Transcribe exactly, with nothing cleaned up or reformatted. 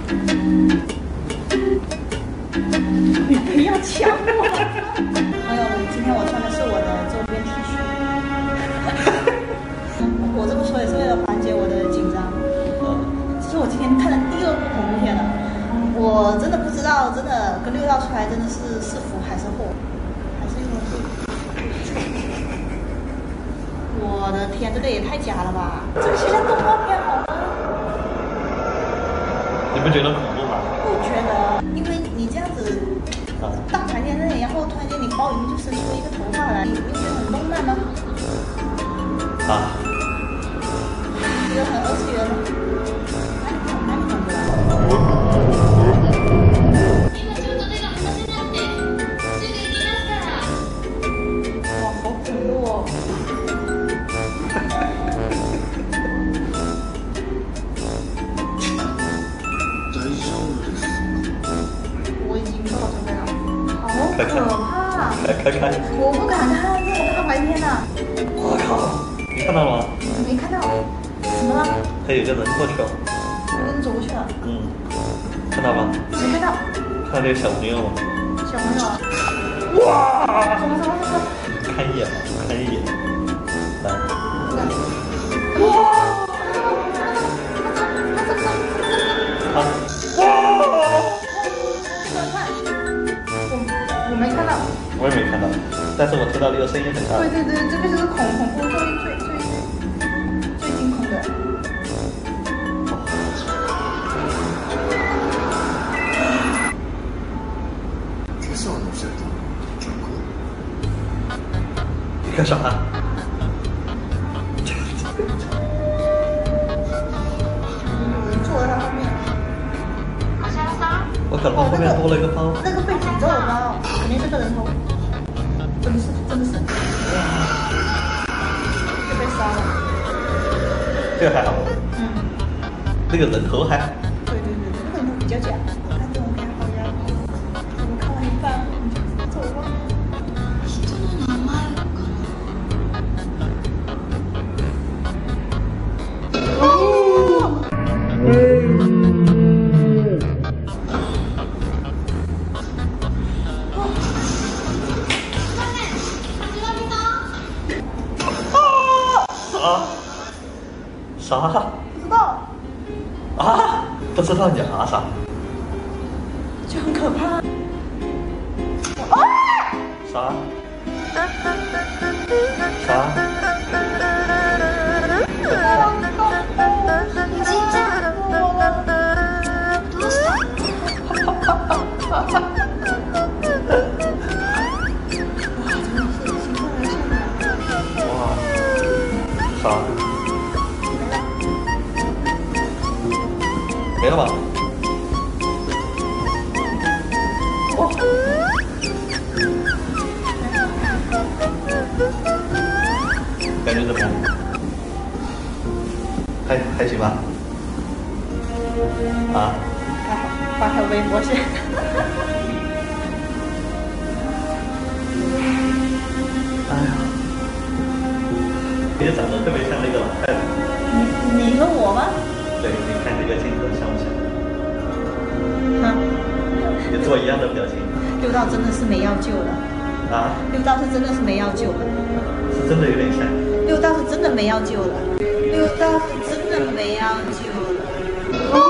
你不要抢我！朋友们，今天我穿的是我的周边 T 恤。我这么说也是为了缓解我的紧张。这是我今天看的第二部恐怖片了，我真的不知道，真的跟六道出来真的是是福还是祸，还是因为我的天，这个也太假了吧！这个现在动画片好吗？ 你不觉得恐怖吗？ 不觉得，因为你这样子大白天内，然后突然间你包里面就伸出一个头发来，你不觉得很动漫吗？ 啊， 觉得很二次元吗？哪里看过来？哇，好恐怖哦！我已经到这边了，好可怕！ 来看看。 我不敢看这种大白天的。 我靠，你看到了吗？ 没看到，怎么了？ 他有个人过去了。 有人走过去了。 嗯，看到吗？ 没看到。 看到那个小朋友吗？ 小朋友啊！ 哇！ 什么什么什么？ 看一眼，看一眼。来。 哇！ 啊！哇！ 我我没看到。 我也没看到，但是我听到那个声音很大。 对对对，这个就是恐恐怖最最最最惊恐的。 这是我的选择，真酷。 你干啥？ 有人坐在他后面。 我感觉后面多了一个包。 那个被诅咒的包，肯定是个人头。真的是，真的是。就被杀了。 这个还好。 嗯。 那个人头还好。 对对对对，那个人头比较假。我看这种片好像，我们看完一半，我们就走吧。哦。 啊？啥？ 不知道。 啊？不知道你啊啥？ 就很可怕。啊！ 啥？啥？ 你紧张我。どうした？ 哇！啥？没了吧？ 哇！ 感觉怎么样？还还行吧？啊？ 还好，发条微博先。 哎呀，你长得特别像那个老太太。 你你说我吗？ 对，你看这个镜头像不像？ 哼， 你做一样的表情。 六道真的是没药救了。 啊？ 六道是真的是没药救了。 是真的有点像。 六道是真的没药救了。六道是真的没药救了。